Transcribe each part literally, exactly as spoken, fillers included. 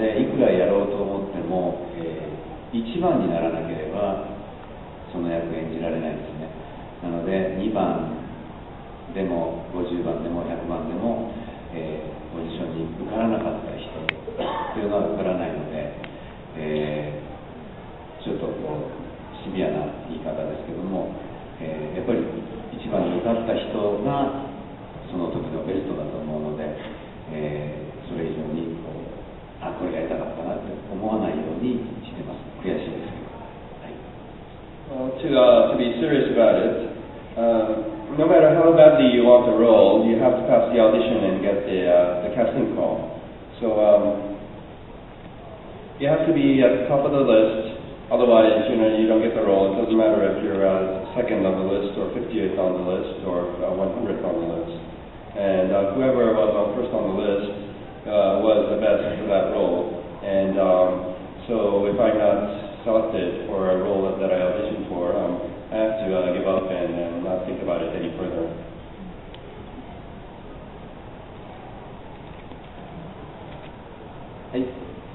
で、いくらやろうと思っても、えー、いちばんにならなければその役演じられないんですね。なのでにばんでもごじゅうばんでもひゃくばんでも、えー、オーディションに受からなかった人というのは受からないので、えー、ちょっとこうシビアな言い方ですけども、えー、やっぱりいちばんに受かった人がその時のベストだと思うので、えー、それ以上にこうあこれやりたかったなって思わないようにしてます。悔しいですけど。 Well, to, uh, to be serious about it, um, no matter how badly you want the role, you have to pass the audition and get the, uh, the casting call. So um, you have to be at the top of the list, otherwise you know, you don't get the role. It doesn't matter if you're uh, second on the list or fiftieth on the list or uh, one hundredth on the list. And uh, whoever was on first on the list uh, was the best for that role. And um, so if I'm not selected for a role that I auditioned for, um, I have to uh, give up and, and not think about it any further. Hey.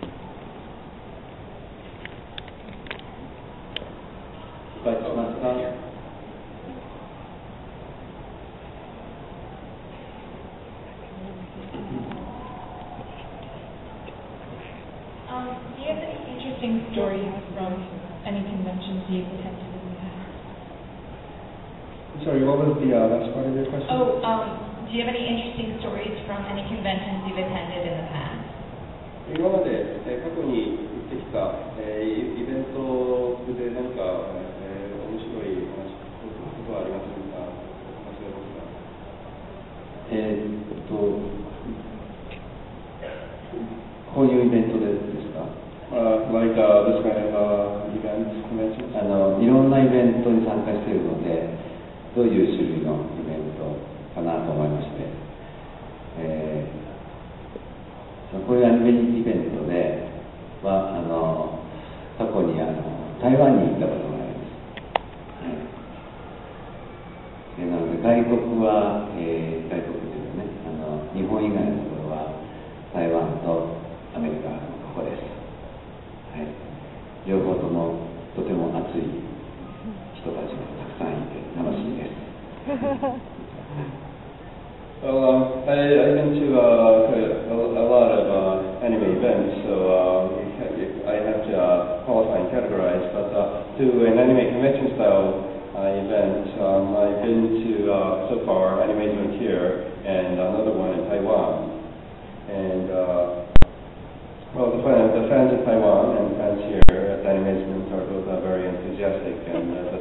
Um, do you have any interesting stories from any conventions you've attended in the past? I'm sorry, what was the uh, last part of your question? Oh, um, do you have any interesting stories from any conventions you've attended in the past? 今まで、えー、過去に行ってきた、えー、イベントで何か、えー、面白い話ことはありませんか？忘れますか？ えーっとこういうイベントでですか？ Uh, like uh, this kind of uh, event, conventions? あのいろんなイベントに参加しているので、どういう種類のイベントかなと思いまして、えー、こういうアニメイベントではあの過去にあの台湾に行ったことがあります。はい、なので外国は、えー、外国というかね、あの日本以外のところは台湾とアメリカのここです。はい、両方ともとても熱い人たちがたくさんいて楽しいです。 Well, um, I, I've been to uh, a, a lot of uh, anime events, so uh, I have to uh, qualify and categorize. But uh, to an anime convention style uh, event, um, I've been to uh, so far Animation here and another one in Taiwan. And uh, well, the fans, the fans in Taiwan and fans here at Animation are both uh, very enthusiastic, and uh,